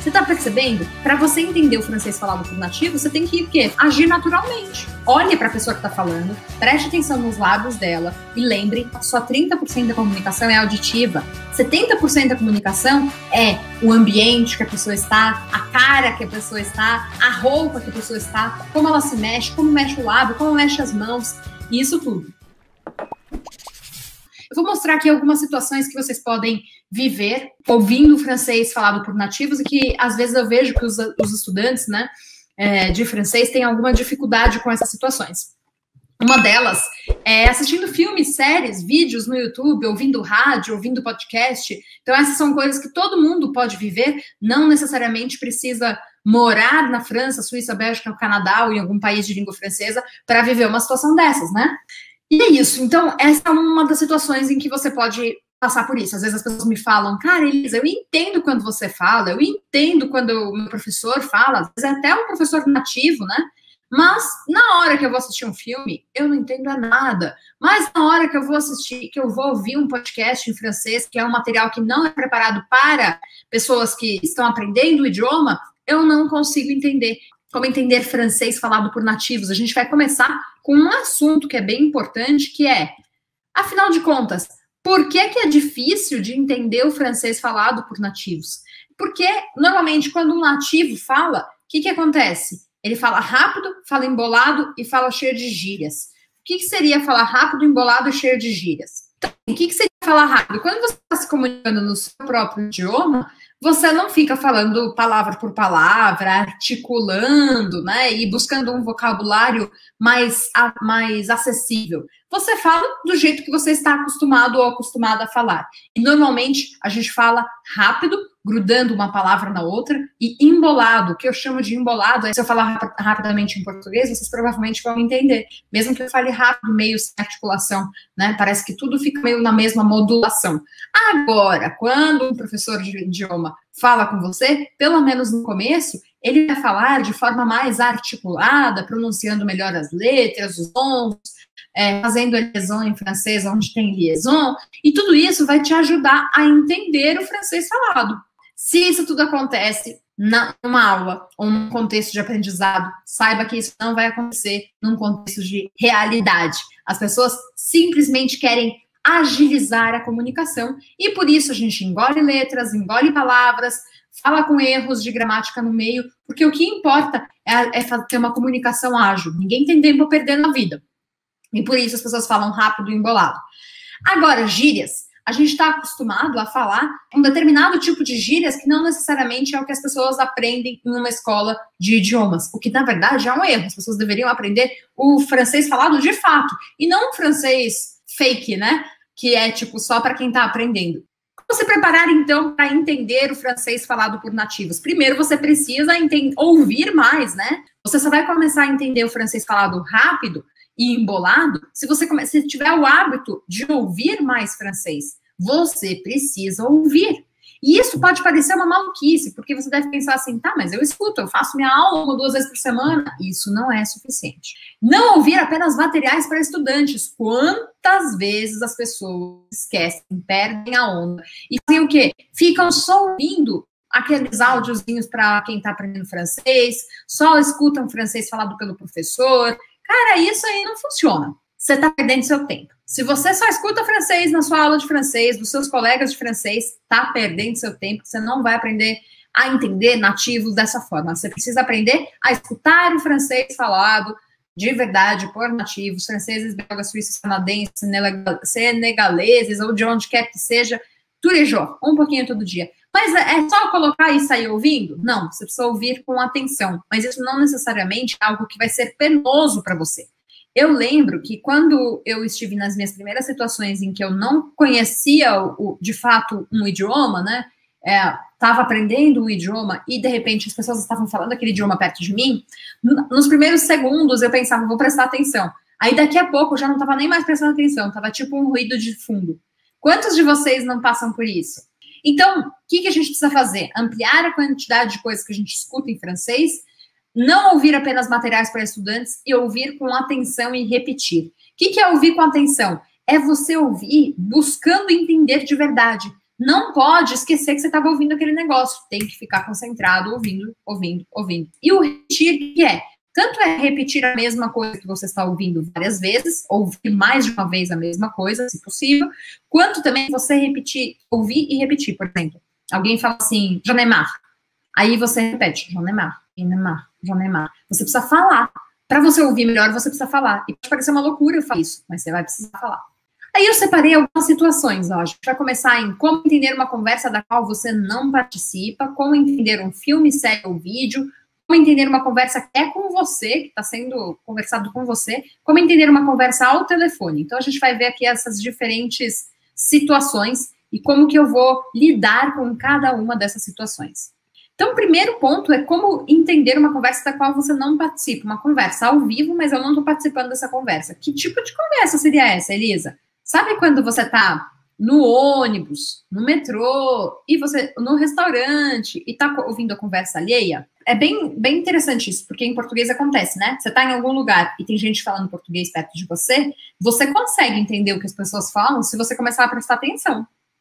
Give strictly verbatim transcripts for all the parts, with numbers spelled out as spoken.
Você tá percebendo? Para você entender o francês falado por nativo, você tem que o quê? Agir naturalmente. Olhe para a pessoa que tá falando, preste atenção nos lábios dela e lembre, só trinta por cento da comunicação é auditiva. setenta por cento da comunicação é o ambiente que a pessoa está, a cara que a pessoa está, a roupa que a pessoa está, como ela se mexe, como mexe o lábio, como mexe as mãos, e isso tudo. Eu vou mostrar aqui algumas situações que vocês podem viver ouvindo o francês falado por nativos e que, às vezes, eu vejo que os, os estudantes, né, é, de francês têm alguma dificuldade com essas situações. Uma delas é assistindo filmes, séries, vídeos no YouTube, ouvindo rádio, ouvindo podcast. Então, essas são coisas que todo mundo pode viver, não necessariamente precisa morar na França, Suíça, Bélgica, Canadá ou em algum país de língua francesa para viver uma situação dessas, né? E é isso. Então, essa é uma das situações em que você pode passar por isso. Às vezes as pessoas me falam, cara, Elisa, eu entendo quando você fala, eu entendo quando o meu professor fala, às vezes até um professor nativo, né? Mas na hora que eu vou assistir um filme, eu não entendo nada. Mas na hora que eu vou assistir, que eu vou ouvir um podcast em francês, que é um material que não é preparado para pessoas que estão aprendendo o idioma, eu não consigo entender. Como entender francês falado por nativos. A gente vai começar com um assunto que é bem importante, que é, afinal de contas, por que que é difícil de entender o francês falado por nativos? Porque, normalmente, quando um nativo fala, o que que acontece? Ele fala rápido, fala embolado e fala cheio de gírias. O que que seria falar rápido, embolado e cheio de gírias? Então, o que que seria falar rápido? Quando você está se comunicando no seu próprio idioma, você não fica falando palavra por palavra, articulando, né, e buscando um vocabulário mais, mais acessível. Você fala do jeito que você está acostumado ou acostumada a falar. E, normalmente, a gente fala rápido, grudando uma palavra na outra, e embolado. O que eu chamo de embolado é, se eu falar rap rapidamente em português, vocês provavelmente vão entender. Mesmo que eu fale rápido, meio sem articulação, né? Parece que tudo fica meio na mesma modulação. Agora, quando um professor de idioma fala com você, pelo menos no começo, ele vai falar de forma mais articulada, pronunciando melhor as letras, os sons, é, fazendo a liaison em francês onde tem liaison, e tudo isso vai te ajudar a entender o francês falado. Se isso tudo acontece numa aula ou num contexto de aprendizado, saiba que isso não vai acontecer num contexto de realidade. As pessoas simplesmente querem agilizar a comunicação e por isso a gente engole letras, engole palavras, fala com erros de gramática no meio, porque o que importa é, é ter uma comunicação ágil. Ninguém tem tempo a perder na vida. E por isso as pessoas falam rápido e embolado. Agora, gírias. A gente está acostumado a falar um determinado tipo de gírias que não necessariamente é o que as pessoas aprendem em uma escola de idiomas, o que, na verdade, é um erro. As pessoas deveriam aprender o francês falado de fato, e não o francês fake, né? Que é, tipo, só para quem está aprendendo. Como se preparar, então, para entender o francês falado por nativos? Primeiro, você precisa ouvir mais, né? Você só vai começar a entender o francês falado rápido e embolado, se você come... se tiver o hábito de ouvir mais francês, você precisa ouvir. E isso pode parecer uma maluquice, porque você deve pensar assim, tá, mas eu escuto, eu faço minha aula uma ou duas vezes por semana. Isso não é suficiente. Não ouvir apenas materiais para estudantes. Quantas vezes as pessoas esquecem, perdem a onda e fazem o quê? Ficam só ouvindo aqueles áudiozinhos para quem está aprendendo francês, só escutam francês falado pelo professor. Cara, isso aí não funciona. Você está perdendo seu tempo. Se você só escuta francês na sua aula de francês, dos seus colegas de francês, está perdendo seu tempo. Você não vai aprender a entender nativos dessa forma. Você precisa aprender a escutar o francês falado de verdade por nativos, franceses, belgas, suíços, canadenses, senegaleses, ou de onde quer que seja, tous les jours, um pouquinho todo dia. Mas é só colocar e sair ouvindo? Não, você precisa ouvir com atenção. Mas isso não necessariamente é algo que vai ser penoso para você. Eu lembro que quando eu estive nas minhas primeiras situações em que eu não conhecia, o, de fato, um idioma, né? Estava é, aprendendo um idioma e, de repente, as pessoas estavam falando aquele idioma perto de mim. Nos primeiros segundos, eu pensava, vou prestar atenção. Aí, daqui a pouco, eu já não estava nem mais prestando atenção. Estava tipo um ruído de fundo. Quantos de vocês não passam por isso? Então, o que, que a gente precisa fazer? Ampliar a quantidade de coisas que a gente escuta em francês, não ouvir apenas materiais para estudantes e ouvir com atenção e repetir. O que, que é ouvir com atenção? É você ouvir buscando entender de verdade. não pode esquecer que você estava ouvindo aquele negócio. Tem que ficar concentrado, ouvindo, ouvindo, ouvindo. E o repetir, que é? Tanto é repetir a mesma coisa que você está ouvindo várias vezes, ouvir mais de uma vez a mesma coisa, se possível, quanto também você repetir, ouvir e repetir. Por exemplo, alguém fala assim, Jonemar. Aí você repete, Jonemar, Jonemar, Jonemar. Você precisa falar. Para você ouvir melhor, você precisa falar. E pode parecer uma loucura eu falar isso, mas você vai precisar falar. Aí eu separei algumas situações, ó. A gente vai começar em como entender uma conversa da qual você não participa, como entender um filme, série ou vídeo, como entender uma conversa que é com você, que está sendo conversado com você, como entender uma conversa ao telefone. Então, a gente vai ver aqui essas diferentes situações e como que eu vou lidar com cada uma dessas situações. Então, o primeiro ponto é como entender uma conversa da qual você não participa. Uma conversa ao vivo, mas eu não estou participando dessa conversa. Que tipo de conversa seria essa, Elisa? Sabe quando você está no ônibus, no metrô, e você no restaurante, e está ouvindo a conversa alheia? É bem, bem interessante isso, porque em português acontece, né? Você está em algum lugar e tem gente falando português perto de você, você consegue entender o que as pessoas falam se você começar a prestar atenção.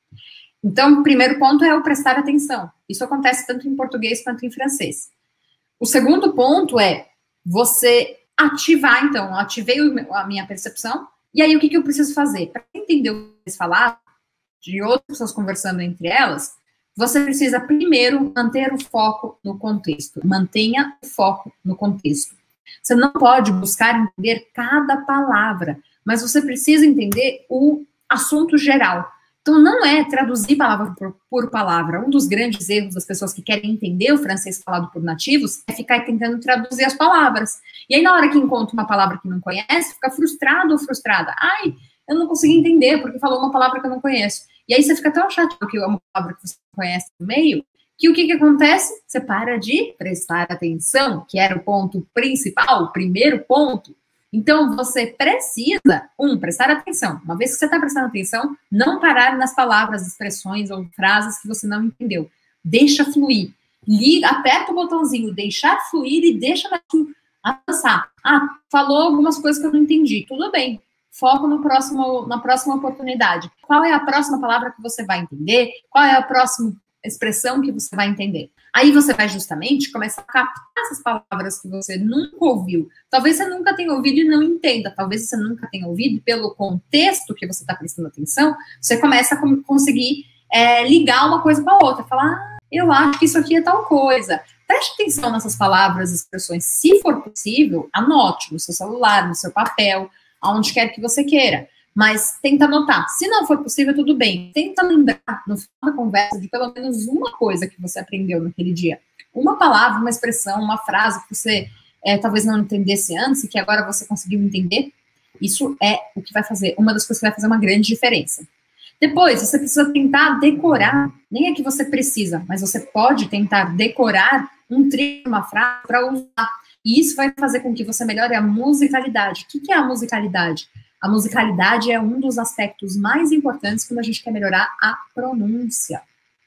Então, o primeiro ponto é o prestar atenção. Isso acontece tanto em português quanto em francês. O segundo ponto é você ativar, então, eu ativei a minha percepção, e aí o que, que eu preciso fazer? Para entender o que eles falaram, de outras pessoas conversando entre elas, você precisa primeiro manter o foco no contexto. Mantenha o foco no contexto. Você não pode buscar entender cada palavra, mas você precisa entender o assunto geral. Então, não é traduzir palavra por, por palavra. Um dos grandes erros das pessoas que querem entender o francês falado por nativos é ficar tentando traduzir as palavras. E aí, na hora que encontra uma palavra que não conhece, fica frustrado ou frustrada. Ai, eu não consegui entender porque falou uma palavra que eu não conheço. E aí, você fica tão chateado porque é uma palavra que você não conhece no meio, que o que, que acontece? Você para de prestar atenção, que era o ponto principal, o primeiro ponto. Então, você precisa, um, prestar atenção. Uma vez que você está prestando atenção, não parar nas palavras, expressões ou frases que você não entendeu. Deixa fluir. Liga, aperta o botãozinho, deixar fluir e deixa avançar. Ah, falou algumas coisas que eu não entendi. Tudo bem. Foco no próximo, na próxima oportunidade. Qual é a próxima palavra que você vai entender? Qual é a próxima expressão que você vai entender? Aí você vai justamente começar a captar essas palavras que você nunca ouviu. Talvez você nunca tenha ouvido e não entenda. Talvez você nunca tenha ouvido, pelo contexto que você está prestando atenção, você começa a conseguir é, ligar uma coisa com a outra. Falar, ah, eu acho que isso aqui é tal coisa. Preste atenção nessas palavras e expressões. Se for possível, anote no seu celular, no seu papel, aonde quer que você queira. Mas tenta anotar. Se não for possível, tudo bem. Tenta lembrar no final da conversa de pelo menos uma coisa que você aprendeu naquele dia. Uma palavra, uma expressão, uma frase que você é, talvez não entendesse antes e que agora você conseguiu entender. Isso é o que vai fazer, uma das coisas que vai fazer uma grande diferença. Depois, você precisa tentar decorar. Nem é que você precisa, mas você pode tentar decorar um trecho, uma frase para usar. E isso vai fazer com que você melhore a musicalidade. O que é a musicalidade? A musicalidade é um dos aspectos mais importantes quando a gente quer melhorar a pronúncia.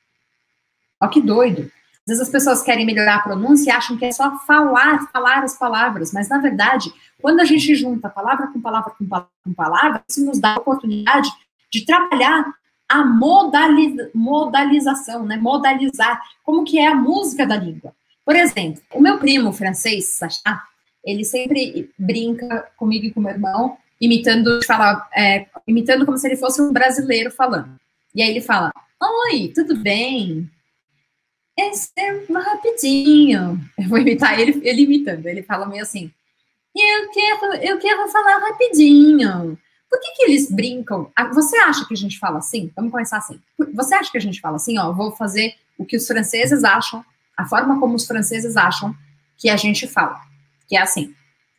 Ó, que doido. Às vezes as pessoas querem melhorar a pronúncia e acham que é só falar, falar as palavras. Mas, na verdade, quando a gente junta palavra com palavra com palavra com palavra, isso nos dá a oportunidade de trabalhar a modaliza, modalização, né? Modalizar. Como que é a música da língua. Por exemplo, o meu primo francês, Sacha, ele sempre brinca comigo e com meu irmão, imitando, falar, é, imitando como se ele fosse um brasileiro falando. E aí ele fala, oi, tudo bem? Esse é rapidinho. Eu vou imitar ele, ele imitando. Ele fala meio assim, eu quero, eu quero falar rapidinho. Por que que eles brincam? Você acha que a gente fala assim? Vamos começar assim. Você acha que a gente fala assim? Ó, vou fazer o que os franceses acham, a forma como os franceses acham que a gente fala. Que é assim.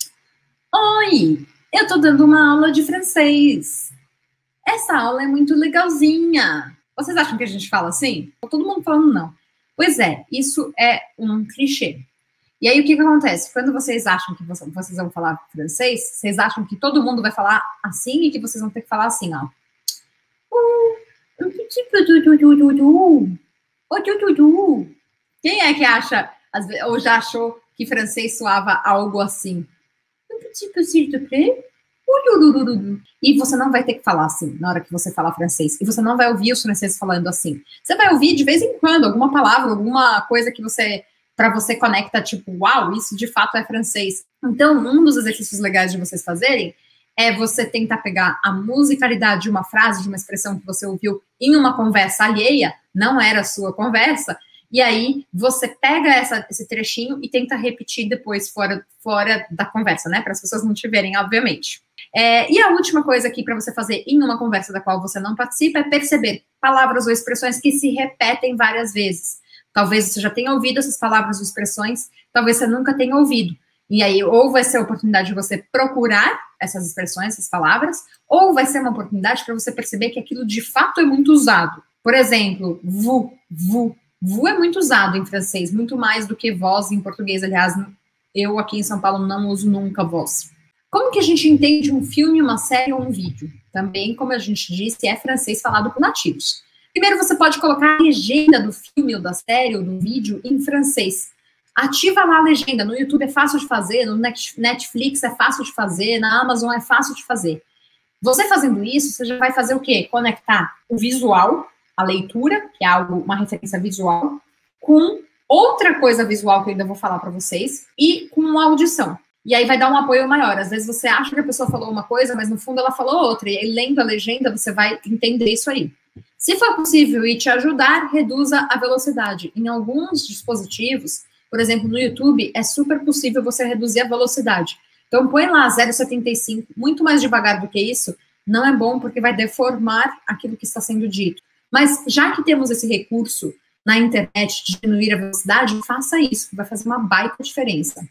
Oi, eu tô dando uma aula de francês. Essa aula é muito legalzinha. Vocês acham que a gente fala assim? Tá todo mundo falando não. Pois é, isso é um clichê. E aí, o que que acontece? Quando vocês acham que vocês vão falar francês, vocês acham que todo mundo vai falar assim e que vocês vão ter que falar assim, ó. Quem é que acha, ou já achou que francês soava algo assim? Un petit peu, s'il te plaît. E você não vai ter que falar assim na hora que você falar francês. E você não vai ouvir os franceses falando assim. Você vai ouvir de vez em quando alguma palavra, alguma coisa que você, para você conecta, tipo, uau, isso de fato é francês. Então, um dos exercícios legais de vocês fazerem é você tentar pegar a musicalidade de uma frase, de uma expressão que você ouviu em uma conversa alheia, não era a sua conversa, e aí você pega essa, esse trechinho e tenta repetir depois fora, fora da conversa, né? Para as pessoas não te verem, obviamente. É, e a última coisa aqui para você fazer em uma conversa da qual você não participa é perceber palavras ou expressões que se repetem várias vezes. Talvez você já tenha ouvido essas palavras ou expressões, talvez você nunca tenha ouvido. E aí, ou vai ser a oportunidade de você procurar essas expressões, essas palavras, ou vai ser uma oportunidade para você perceber que aquilo de fato é muito usado. Por exemplo, vous, vous. Vous é muito usado em francês, muito mais do que vós em português. Aliás, eu aqui em São Paulo não uso nunca vós. Como que a gente entende um filme, uma série ou um vídeo? Também, como a gente disse, é francês falado por nativos. Primeiro, você pode colocar a legenda do filme ou da série ou do vídeo em francês. Ativa lá a legenda. No YouTube é fácil de fazer, no Netflix é fácil de fazer, na Amazon é fácil de fazer. Você fazendo isso, você já vai fazer o quê? Conectar o visual, a leitura, que é algo, uma referência visual, com outra coisa visual que eu ainda vou falar para vocês, e com a audição. E aí vai dar um apoio maior. Às vezes você acha que a pessoa falou uma coisa, mas no fundo ela falou outra. E aí, lendo a legenda, você vai entender isso aí. Se for possível e te ajudar, reduza a velocidade. Em alguns dispositivos, por exemplo, no YouTube, é super possível você reduzir a velocidade. Então, põe lá zero vírgula setenta e cinco, muito mais devagar do que isso, não é bom porque vai deformar aquilo que está sendo dito. Mas, já que temos esse recurso na internet de diminuir a velocidade, faça isso, vai fazer uma baita diferença.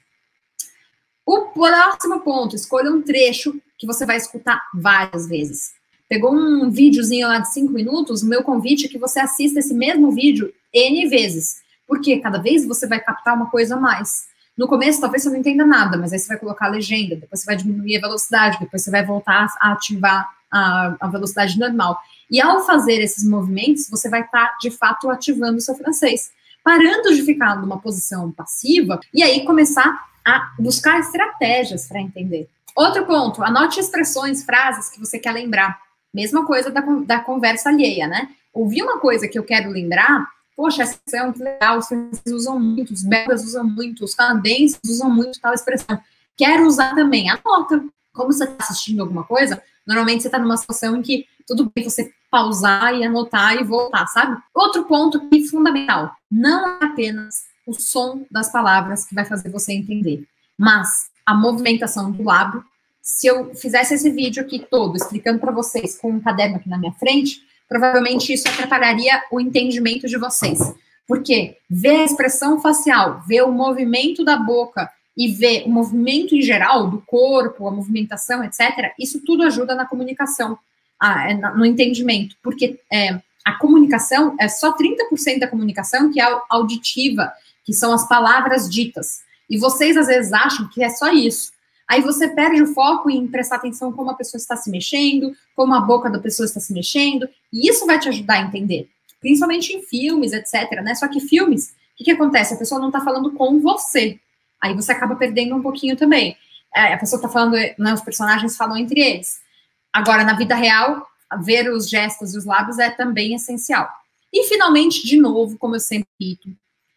O próximo ponto, escolha um trecho que você vai escutar várias vezes. Pegou um videozinho lá de cinco minutos, o meu convite é que você assista esse mesmo vídeo N vezes. Porque cada vez você vai captar uma coisa a mais. No começo, talvez você não entenda nada, mas aí você vai colocar a legenda, depois você vai diminuir a velocidade, depois você vai voltar a ativar a, a velocidade normal. E ao fazer esses movimentos, você vai estar, de fato, ativando o seu francês. Parando de ficar numa posição passiva e aí começar a buscar estratégias para entender. Outro ponto, anote expressões, frases que você quer lembrar. Mesma coisa da, da conversa alheia, né? Ouvir uma coisa que eu quero lembrar, poxa, essa expressão é muito legal, os franceses usam muito, os belgas usam muito, os canadenses usam muito tal expressão. Quero usar também, anota. Como você está assistindo alguma coisa, normalmente você está numa situação em que tudo bem você pausar e anotar e voltar, sabe? Outro ponto que é fundamental, não é apenas o som das palavras que vai fazer você entender, mas a movimentação do lábio. Se eu fizesse esse vídeo aqui todo, explicando para vocês com um caderno aqui na minha frente, provavelmente isso atrapalharia o entendimento de vocês. Porque ver a expressão facial, ver o movimento da boca e ver o movimento em geral do corpo, a movimentação, etcétera, isso tudo ajuda na comunicação, no entendimento. Porque é, a comunicação é só trinta por cento da comunicação que é auditiva, que são as palavras ditas. E vocês, às vezes, acham que é só isso. Aí você perde o foco em prestar atenção como a pessoa está se mexendo, como a boca da pessoa está se mexendo, e isso vai te ajudar a entender, principalmente em filmes, etcétera, né? Só que filmes, o que, que acontece? A pessoa não está falando com você, aí você acaba perdendo um pouquinho também. É, a pessoa está falando, né, os personagens falam entre eles. Agora, na vida real, ver os gestos e os lábios é também essencial. E, finalmente, de novo, como eu sempre repito,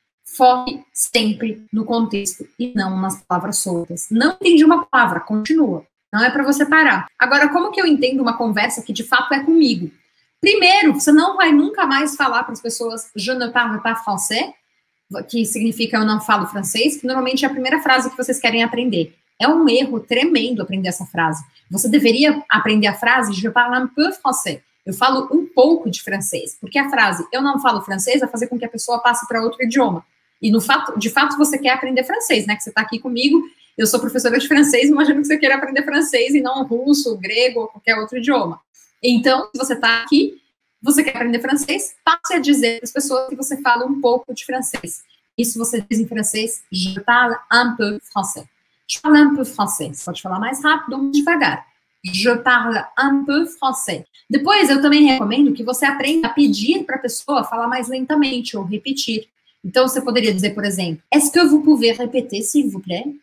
foque sempre no contexto e não nas palavras soltas. Não entendi uma palavra, continua. Não é para você parar. Agora, como que eu entendo uma conversa que de fato é comigo? Primeiro, você não vai nunca mais falar para as pessoas je ne parle pas français, que significa eu não falo francês, que normalmente é a primeira frase que vocês querem aprender. É um erro tremendo aprender essa frase. Você deveria aprender a frase je parle un peu français. Eu falo um pouco de francês, porque a frase eu não falo francês vai fazer com que a pessoa passe para outro idioma. E, no fato, de fato, você quer aprender francês, né? Que você está aqui comigo, eu sou professora de francês, imagino que você queira aprender francês e não russo, grego ou qualquer outro idioma. Então, se você está aqui, você quer aprender francês, passe a dizer para as pessoas que você fala um pouco de francês. Isso você diz em francês, je parle un peu français. Je parle un peu français. Você pode falar mais rápido ou mais devagar. Je parle un peu français. Depois, eu também recomendo que você aprenda a pedir para a pessoa falar mais lentamente ou repetir. Então, você poderia dizer, por exemplo, est-ce que vous pouvez répéter, s'il vous plaît?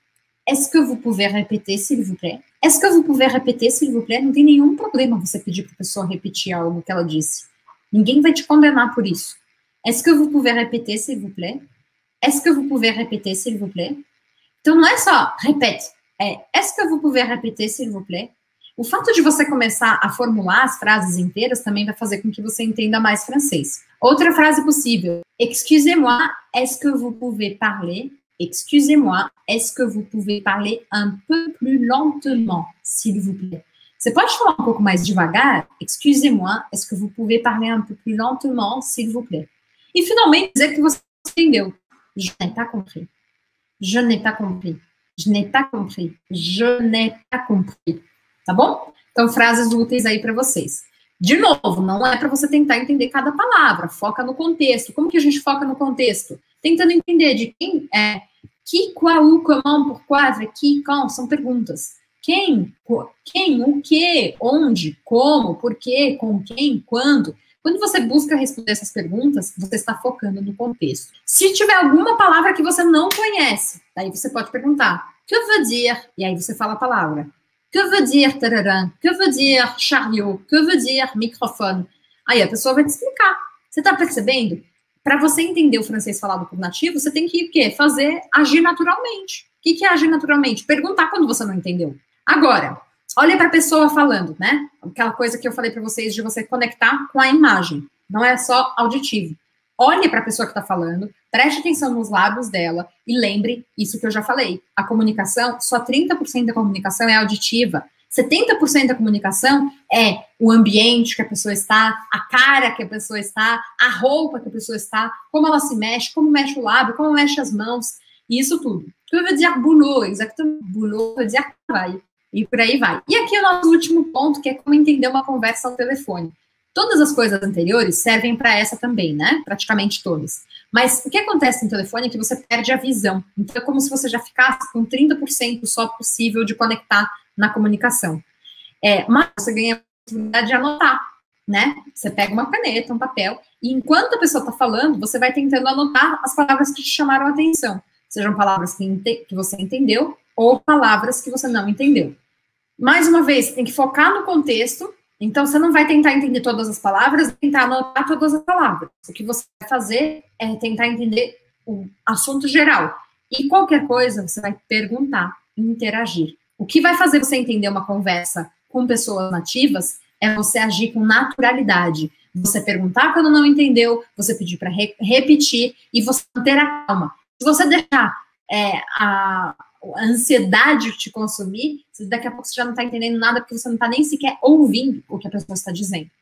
est-ce que vous pouvez répéter, s'il vous plaît? Est-ce que vous pouvez répéter, s'il vous plaît? Não tem nenhum problema você pedir para a pessoa repetir algo que ela disse. Ninguém vai te condenar por isso. Est-ce que vous pouvez répéter, s'il vous plaît? Est-ce que vous pouvez répéter, s'il vous plaît? Então, não é só repete, é est-ce que vous pouvez répéter, s'il vous plaît? O fato de você começar a formular as frases inteiras também vai fazer com que você entenda mais francês. Outra frase possível. Excusez-moi, est-ce que vous pouvez parler? Excusez-moi, est-ce que vous pouvez parler un peu plus lentement, s'il vous plaît? Você pode falar um pouco mais devagar? Excusez-moi, est-ce que vous pouvez parler un peu plus lentement, s'il vous plaît? E, finalmente, dizer que você entendeu. Je n'ai pas compris. Je n'ai pas compris. Je n'ai pas compris. Je n'ai pas compris. Tá bom? Então, frases úteis aí para vocês. De novo, não é para você tentar entender cada palavra. Foca no contexto. Como que a gente foca no contexto? Tentando entender de quem é. Qui, quoi, où, comment, pourquoi, avec qui, quand. São perguntas. Quem, quem, o que, onde, como, por quê, com quem, quando. Quando você busca responder essas perguntas, você está focando no contexto. Se tiver alguma palavra que você não conhece, daí você pode perguntar, que veut dire? E aí você fala a palavra. Que veut dire tararam? Que veut dire chariot? Que veut dire microfone? Aí a pessoa vai te explicar. Você está percebendo? Para você entender o francês falado por nativo, você tem que o quê? Fazer agir naturalmente. O que, que é agir naturalmente? Perguntar quando você não entendeu. Agora, olha para a pessoa falando, né? Aquela coisa que eu falei para vocês de você conectar com a imagem. Não é só auditivo. Olhe para a pessoa que está falando, preste atenção nos lábios dela e lembre isso que eu já falei. A comunicação, só trinta por cento da comunicação é auditiva. setenta por cento da comunicação é o ambiente que a pessoa está, a cara que a pessoa está, a roupa que a pessoa está, como ela se mexe, como mexe o lábio, como mexe as mãos, e isso tudo. Que veut dire boulot, exatamente, boulot veut dire trabalho. E por aí vai. E aqui é o nosso último ponto, que é como entender uma conversa ao telefone. Todas as coisas anteriores servem para essa também, né? Praticamente todas. Mas o que acontece no telefone é que você perde a visão. Então é como se você já ficasse com trinta por cento só possível de conectar na comunicação. É, mas você ganha a possibilidade de anotar, né? Você pega uma caneta, um papel, e enquanto a pessoa está falando, você vai tentando anotar as palavras que te chamaram a atenção. Sejam palavras que, que você entendeu ou palavras que você não entendeu. Mais uma vez, você tem que focar no contexto. Então, você não vai tentar entender todas as palavras, tentar anotar todas as palavras. O que você vai fazer é tentar entender o assunto geral. E qualquer coisa, você vai perguntar, interagir. O que vai fazer você entender uma conversa com pessoas nativas é você agir com naturalidade. Você perguntar quando não entendeu, você pedir para re repetir e você manter a calma. Se você deixar é, a... a ansiedade te consumir, daqui a pouco você já não está entendendo nada porque você não está nem sequer ouvindo o que a pessoa está dizendo.